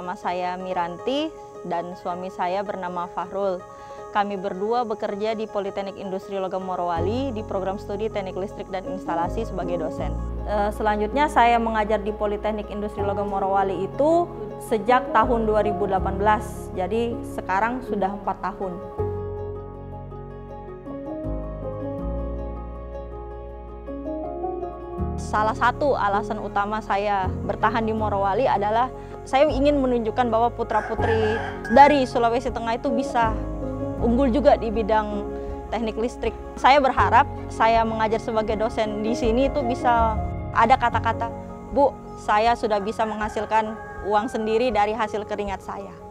Nama saya Miranti dan suami saya bernama Fahrul. Kami berdua bekerja di Politeknik Industri Logam Morowali di program studi Teknik Listrik dan Instalasi sebagai dosen. Selanjutnya saya mengajar di Politeknik Industri Logam Morowali itu sejak tahun 2018, jadi sekarang sudah 4 tahun. Salah satu alasan utama saya bertahan di Morowali adalah saya ingin menunjukkan bahwa putra-putri dari Sulawesi Tengah itu bisa unggul juga di bidang teknik listrik. Saya berharap saya mengajar sebagai dosen di sini itu bisa ada kata-kata, "Bu, saya sudah bisa menghasilkan uang sendiri dari hasil keringat saya."